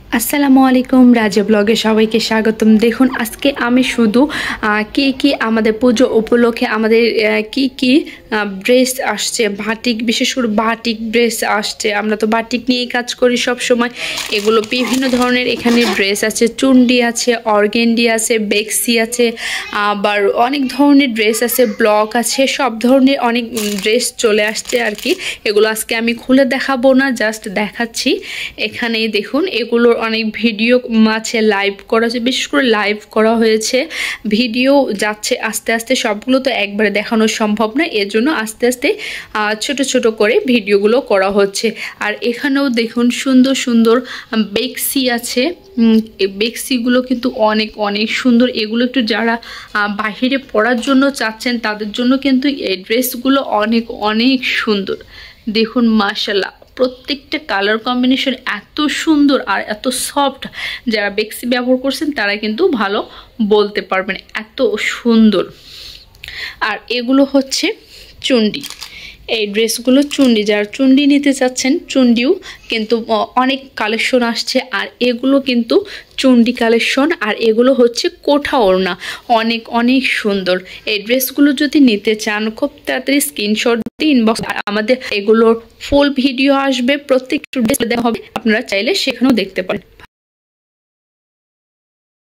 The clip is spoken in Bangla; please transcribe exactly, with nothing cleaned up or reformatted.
আসসালামু আলাইকুম রাজা ব্লগে সবাইকে স্বাগতম। দেখুন আজকে আমি শুধু কি কি আমাদের পুজো উপলক্ষে আমাদের কি কি ড্রেস আসছে, বাটিক, বিশেষ করে বাটিক ড্রেস আসছে। আমরা তো বাটিক নিয়েই কাজ করি সব সময়। এগুলো বিভিন্ন ধরনের এখানে ড্রেস আছে, চুন্ডি আছে, অর্গেন্ডি আছে, বেক্সি আছে, আবার অনেক ধরনের ড্রেস আছে, ব্লক আছে, সব ধরনের অনেক ড্রেস চলে আসছে আর কি। এগুলো আজকে আমি খুলে দেখাবো না, জাস্ট দেখাচ্ছি। এখানেই দেখুন এগুলোর অনেক ভিডিও আছে, লাইভ করা হয়েছে, বিশেষ করে লাইভ করা হয়েছে, ভিডিও যাচ্ছে আস্তে আস্তে। সবগুলো তো একবারে দেখানো সম্ভব না, এর জন্য আস্তে আস্তে ছোট ছোট করে ভিডিওগুলো করা হচ্ছে। আর এখানেও দেখুন সুন্দর সুন্দর বেক্সি আছে। এই বেক্সিগুলো কিন্তু অনেক অনেক সুন্দর। এগুলো একটু যারা বাহিরে পড়ার জন্য চাচ্ছেন তাদের জন্য কিন্তু এই ড্রেসগুলো অনেক অনেক সুন্দর। দেখুন মাশাআল্লাহ, প্রত্যেকটা কালার কম্বিনেশন এত সুন্দর আর এত সফট। যারা বেক্সি ব্যবহার করছেন তারা কিন্তু ভালো বলতে পারবেন, এত সুন্দর। আর এগুলো হচ্ছে চুন্ডি। এই ড্রেসগুলো চুন্ডি, যারা চুন্ডি নিতে চাচ্ছেন চুন্ডিও কিন্তু অনেক কালেকশন আসছে। আর এগুলো কিন্তু চুন্ডি কালেকশন, আর এগুলো হচ্ছে কোঠা ওড়না, অনেক অনেক সুন্দর। এই ড্রেসগুলো যদি নিতে চান খুব তাড়াতাড়ি স্ক্রিনশট দিয়ে ইনবক্স, আমাদের এগুলোর ফুল ভিডিও আসবে, প্রত্যেকটা ড্রেস দেওয়া হবে, আপনারা চাইলে সেখানেও দেখতে পারেন।